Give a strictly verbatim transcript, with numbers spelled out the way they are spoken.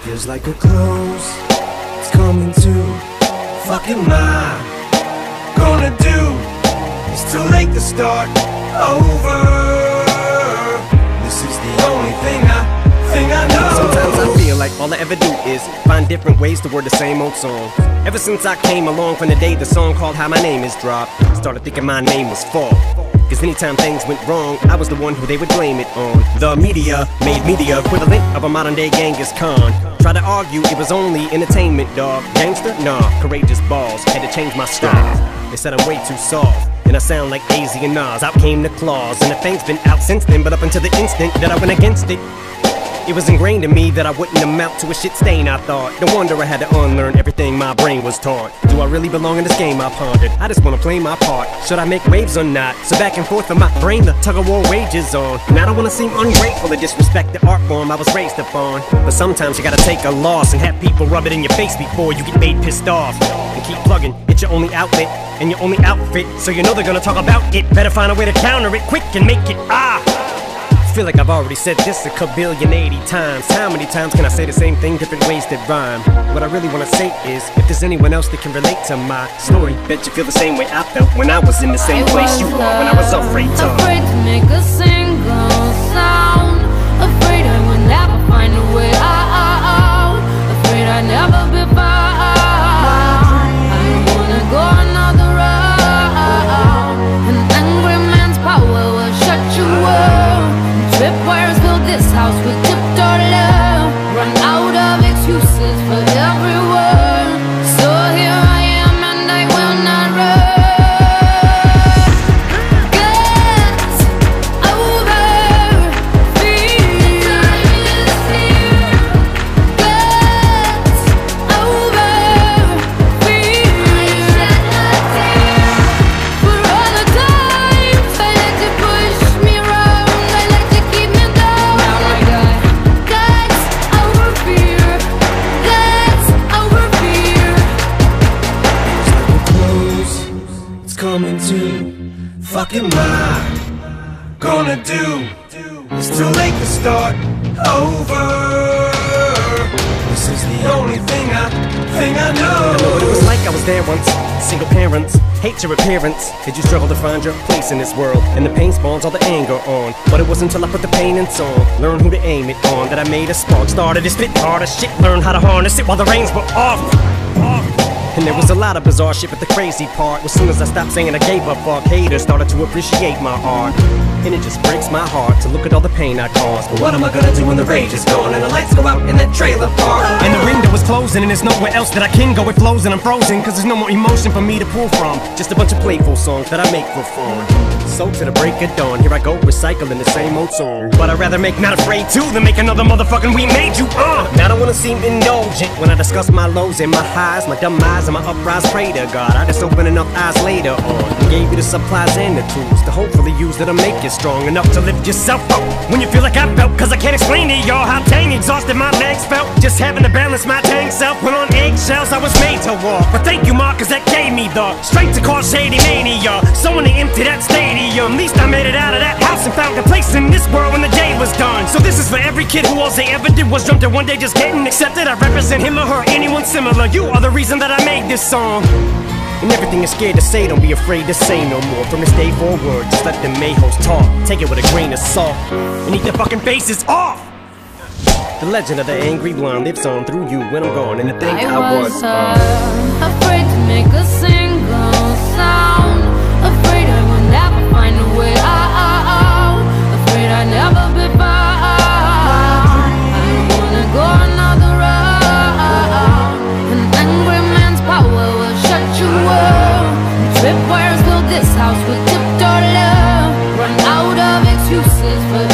Feels like a close, it's coming to. Fuck am I gonna do? It's too late to start over. This is the only thing I, thing I know. Sometimes I feel like all I ever do is find different ways to word the same old song. Ever since I came along from the day the song called How My Name Is dropped, started thinking my name was Fall. Cause anytime things went wrong, I was the one who they would blame it on. The media made me the equivalent of a modern day Genghis Khan. Tried to argue it was only entertainment, dog. Gangster? Nah, courageous balls. Had to change my style. They said I'm way too soft, and I sound like A Z and Nas. Out came the claws, and the thing's been out since then. But up until the instant that I went against it, it was ingrained in me that I wouldn't amount to a shit stain, I thought. No wonder I had to unlearn everything my brain was taught. Do I really belong in this game, I pondered? I just wanna play my part. Should I make waves or not? So back and forth in my brain, the tug-of-war wages on. And I don't wanna seem ungrateful or disrespect the art form I was raised upon. But sometimes you gotta take a loss and have people rub it in your face before you get made pissed off. And keep plugging, it's your only outlet and your only outfit, so you know they're gonna talk about it. Better find a way to counter it quick and make it ah. Feel like I've already said this a kabillion eighty times. How many times can I say the same thing, different ways that rhyme? What I really wanna say is, if there's anyone else that can relate to my story, bet you feel the same way I felt when I was in the same I place you are, when I was afraid to. Afraid to make a single sound. Afraid I would never find a way out. Afraid I'd never be found. I don't wanna go another round. An angry man's power will shut you up. Tripwires fill this house with tiptoe love. Run out of excuses for every word. So here I am and I will not run. Get over fear. Get over fear. For all the times I let you push me around, I let you keep me down. Now I got guts over fear. Guts over fear. Close, it's coming to. Fuck am I gonna do? It's too late to start over. This is the only thing I, thing I know. But it was like I was there once. Single parents, hate your appearance. Did you struggle to find your place in this world? And the pain spawns all the anger on. But it wasn't until I put the pain in song, learned who to aim it on, that I made a spark. Started to spit harder shit, learned how to harness it while the reins were off. Off. And there was a lot of bizarre shit, but the crazy part was soon as I stopped saying I gave a fuck, haters started to appreciate my art. And it just breaks my heart to look at all the pain I caused. But what am I gonna do when the rage is gone and the lights go out in that trailer park? And the window is closing and there's nowhere else that I can go. It flows and I'm frozen, cause there's no more emotion for me to pull from. Just a bunch of playful songs that I make for fun. So to the break of dawn, here I go recycling the same old song. But I'd rather make Not Afraid to than make another motherfucking We Made You uh. Now I don't wanna seem indulgent when I discuss my lows and my highs, my dumb eyes and my uprise. Pray to God I just open enough eyes later on. Gave you the supplies and the tools to hopefully use that to make you strong enough to lift yourself up when you feel like I felt. Cause I can't explain to y'all how dang exhausted my legs felt just having to balance my dang self. When on eggshells I was made to walk. But thank you Mark, cause that gave me the strength to cause shady mania. Someone to empty that stadium. Least I made it out of that house and found a place in this world when the day was done. So this is for every kid who all they ever did was dreamt that one day just getting accepted. I represent him or her, anyone similar. You are the reason that I made this song. And everything you're scared to say, don't be afraid to say no more. From this day forward, just let the mayhoes talk. Take it with a grain of salt and eat their fucking faces off. The legend of the angry blonde lives on through you when I'm gone. And to think I, I was uh, afraid to make a single sound. Afraid I would never find a way out. Afraid I'd never be found. I don't wanna go another round. An angry man's power will shut you up. Tripwires fill this house with tiptoe love. Run out of excuses for